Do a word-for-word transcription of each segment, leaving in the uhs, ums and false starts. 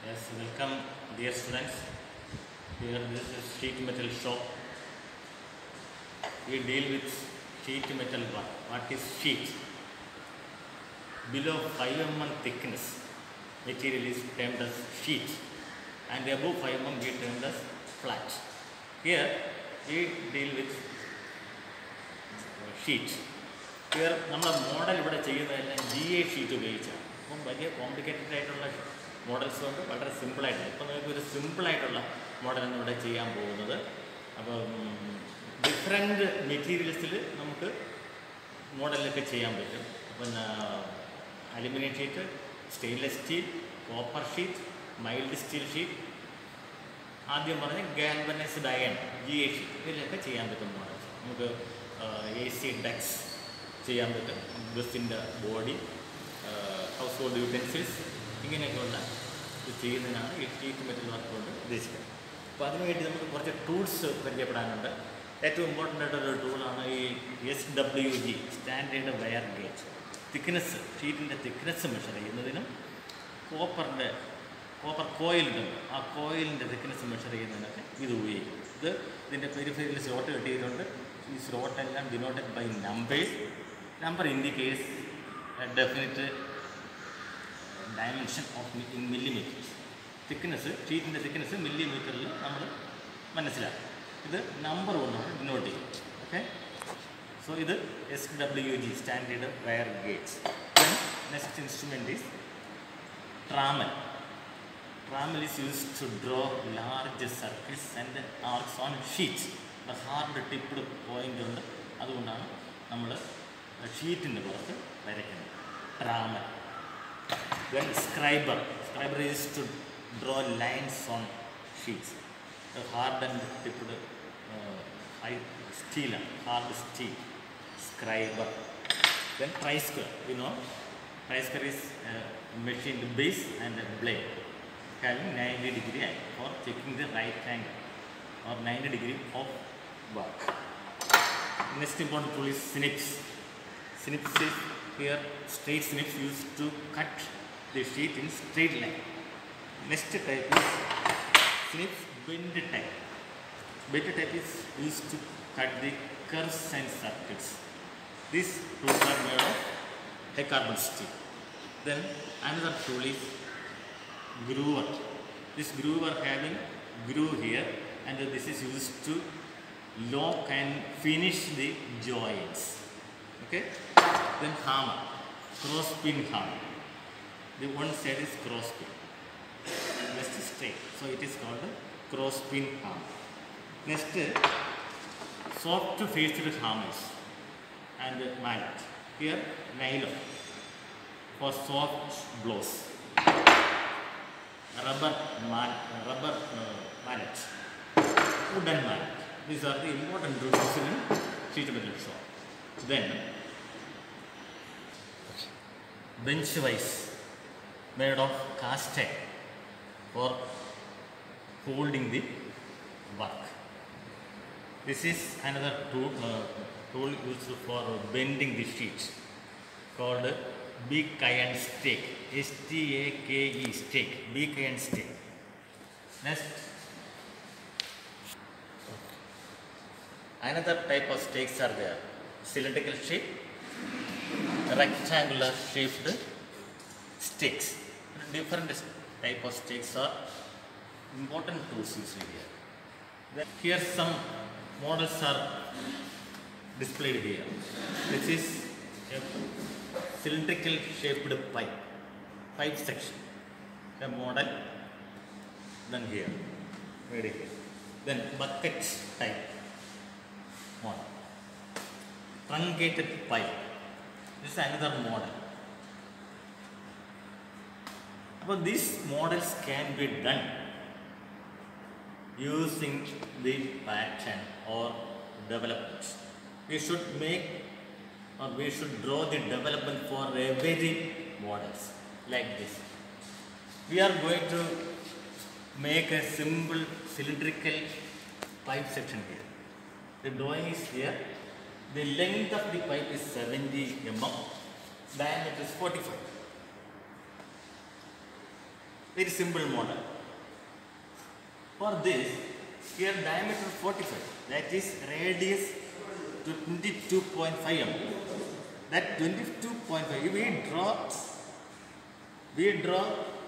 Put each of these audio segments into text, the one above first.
Yes, welcome dear students. Here this is sheet metal shop. We deal with sheet metal work. What is sheet? Below five millimeter thickness material is termed as sheet, and above five millimeter we termed as flat. Here we deal with sheet. Here നമ്മുടെ model ഇവിടെ ചെയ്യുന്നതെല്ലാം G A sheet ഉപയോഗിച്ചാണ്. അപ്പം വലിയ complicated ആയിട്ടുള്ള models കൊണ്ട് വളരെ സിമ്പിളായിട്ട് ഇപ്പം നിങ്ങൾക്ക് ഒരു സിമ്പിളായിട്ടുള്ള മോഡലാണ് ഇവിടെ ചെയ്യാൻ പോകുന്നത്. അപ്പം ഡിഫറെൻറ്റ് മെറ്റീരിയൽസിൽ നമുക്ക് മോഡലൊക്കെ ചെയ്യാൻ പറ്റും. അപ്പം aluminium sheet, stainless steel, copper sheet, mild steel sheet, ആദ്യം പറഞ്ഞ galvanised iron G A sheet, ഇതിലൊക്കെ ചെയ്യാൻ പറ്റും മോഡൽസ്. നമുക്ക് എ സി ഡെക്സ് ചെയ്യാൻ പറ്റും, ബസ്സിൻ്റെ ബോഡി, ഹൗസ് ഹോൾഡ് യൂട്ടൻസിൽസ്, ഇങ്ങനെയൊക്കെയുള്ള ഇത് ചെയ്യുന്നതിനാണ് ഈ ഷീറ്റ് മെറ്റൽ വർക്ക് കൊണ്ട് ഉദ്ദേശിക്കുന്നത്. അപ്പോൾ അതിനുവേണ്ടി നമുക്ക് കുറച്ച് ടൂൾസ് പരിചയപ്പെടാനുണ്ട്. ഏറ്റവും ഇമ്പോർട്ടൻ്റ് ആയിട്ടൊരു ടൂളാണ് ഈ S W G, standard wire gauge. Thickness, ഷീറ്റിൻ്റെ തിക്നെസ് മെഷർ ചെയ്യുന്നതിനും കോപ്പറിൻ്റെ കോപ്പർ കോയിലുണ്ട്, ആ കോയിലിൻ്റെ തിക്നെസ് മെഷർ ചെയ്യുന്നതിനൊക്കെ ഇത് ഉപയോഗിക്കും. ഇത് ഇതിൻ്റെ പെരിഫറിയിൽ സ്ലോട്ട് കിട്ടിയിട്ടുണ്ട്. ഈ സ്ലോട്ടെല്ലാം denoted by numbers. Number indicates definite dimension of in millimetres. Thickness, ഷീറ്റിൻ്റെ തിക്നെസ് മില്ലിമീറ്ററിൽ നമ്മൾ മനസ്സിലാക്കും. ഇത് നമ്പർ കൊണ്ടാണ് ഡിനോട്ട് ചെയ്യും. ഓക്കെ, സോ ഇത് S W G, standard wire gauge. Then next instrument is trammel. Trammel is used to draw large circles and arcs on sheets. The hard tipped point ഉണ്ട്, അതുകൊണ്ടാണ് നമ്മൾ ഷീറ്റിൻ്റെ പുറത്ത് വരയ്ക്കുന്നത്. Trammel. Then scriber. Scriber is to draw lines on sheets. The hard and tipped uh, steel, hard steel. Scriber. Then trisker. You know, trisker is uh, machined base and blade having ninety degree angle for checking the right angle or ninety degree of work. Next important tool is snips. Snips is here straight snips used to cut the sheet in straight line. Next type is snips bend type. Bend type is used to cut the curves and circles. These tools are made of high carbon steel. Then another tool is groover. This groover having groove here, and this is used to lock and finish the joints. Okay. Then hammer, cross pin hammer. The one side is cross pin, rest is straight, so it is called a cross pin hammer. Next, soft faced hammers and mallet. Here nylon for soft blows. Rubber mal, rubber uh, mallet, wooden mallet. These are the important tools in sheet metal shop. Then bench vise made of cast iron for holding the work. This is another tool, uh, tool used for bending the sheets called big iron stake. S T A K E, stake, big iron stake. Next, another type of stakes are there. Cylindrical shape, rectangular shaped stakes. Different type of stakes are important tools used here. Then here some models are displayed here. This is a cylindrical shaped pipe, pipe section, a model. Then here, right here. Then bucket type model, truncated pipe. This is another model. But these models can be done using the pattern or development. We should make or we should draw the development for every models like this. We are going to make a simple cylindrical pipe section here. The drawing is here. The length of the pipe is seventy millimeters, diameter is forty-five. Very simple model. For this, here diameter forty-five, that is radius twenty-two point five millimeters. That twenty-two point five, we draw, we draw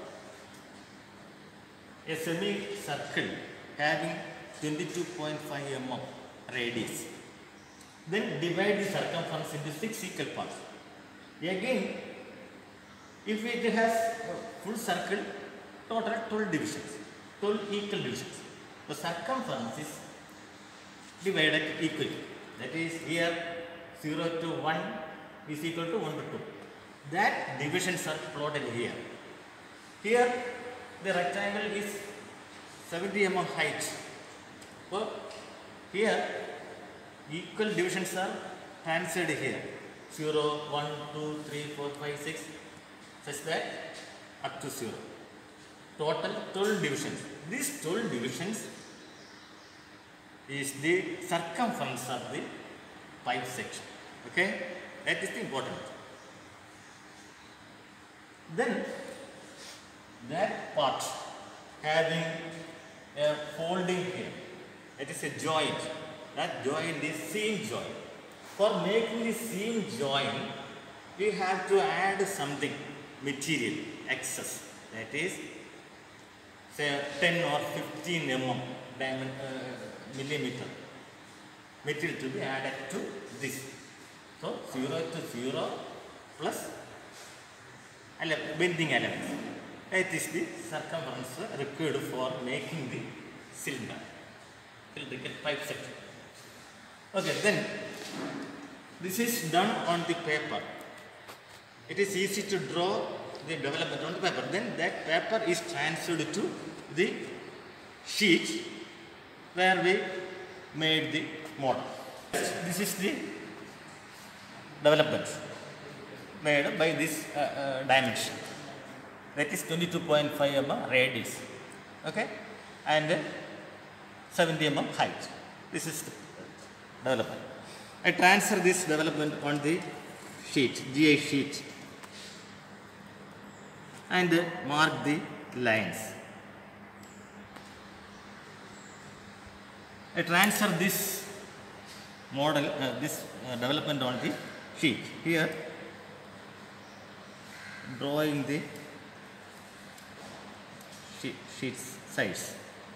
a semicircle having twenty-two point five millimeters radius. Then divide the circumference into six equal parts. Again, if it has a full circle, total twelve divisions, twelve equal divisions. The circumference is divided equally. That is, here zero to one is equal to one to two. That divisions are plotted here. Here the rectangle is seventy millimeters height. So here equal divisions are transferred here. zero, one, two, three, four, five, six, such that up to zero. Total twelve divisions. These twelve divisions is the circumference of the pipe section. Okay, that is the important. Then that part having a folding here, that is a joint. That joint is seam joint. For making the seam joint, we have to add something material excess. That is, say ten or fifteen millimeters diameter, uh, millimeter material to be added to this. So zero to zero plus bending elements. That is the circumference required for making the cylinder, cylindrical pipe section. Okay, then this is done on the paper. It is easy to draw the development on the paper. Then that paper is transferred to the sheet where we made the model. This is the development made by this uh, uh, dimension. That is twenty-two point five millimeters radius, okay, and seventy millimeters height. This is the development. I transfer this development on the sheet, G I sheet, and mark the lines. I transfer this model, uh, this uh, development on the sheet. Here, drawing the sheet, sheet size.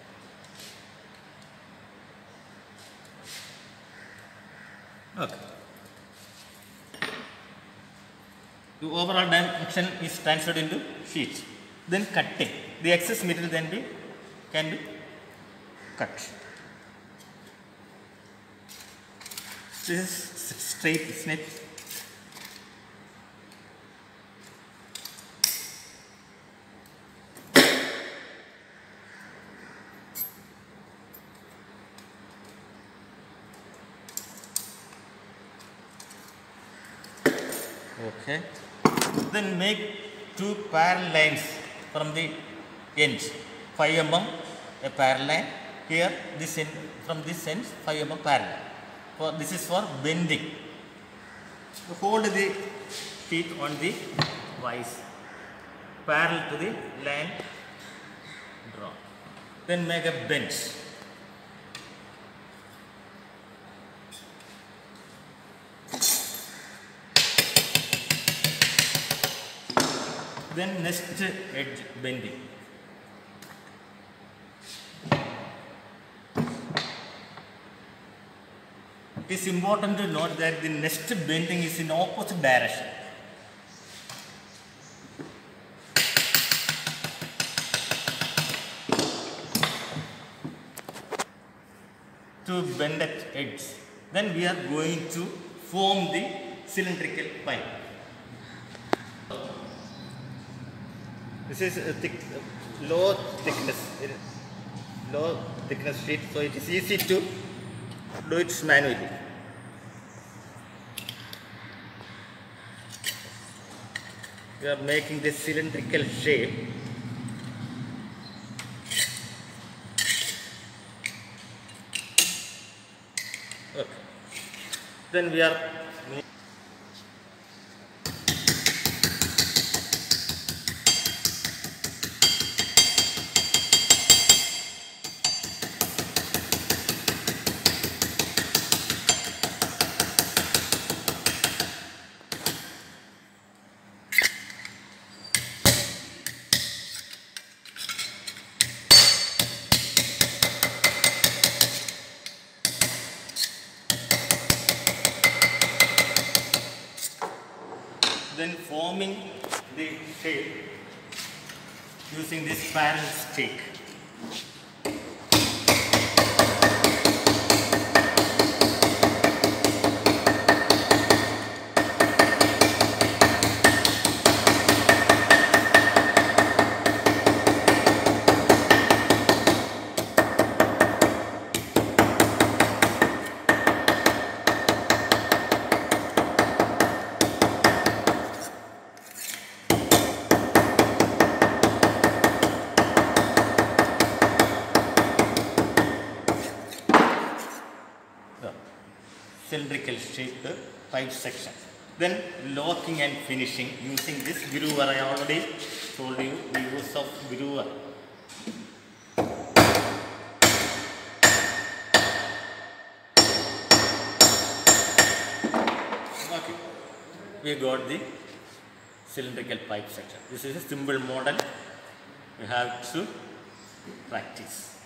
Okay. The overall dimension is transferred into sheet. Then cutting. The excess material then be can be cut. This is straight snip. Okay. Then make two parallel lines from the ends. five millimeters a parallel line. Here this end, from this end five millimeters parallel. For this is for bending. Hold the sheet on the vise parallel to the line drawn. Then make a bench. Then next edge bending. It is important to note that the next bending is in opposite direction. To bend at edge. Then we are going to form the cylindrical pipe. This is a thick, low thickness, low thickness sheet, so it is easy to do it manually. We are making this cylindrical shape. Okay. Then we are forming the shape using this spiral stick. Cylindrical shaped pipe section. Then locking and finishing using this groover. I already told you the use of groover. Okay, we got the cylindrical pipe section. This is a simple model. You have to practice.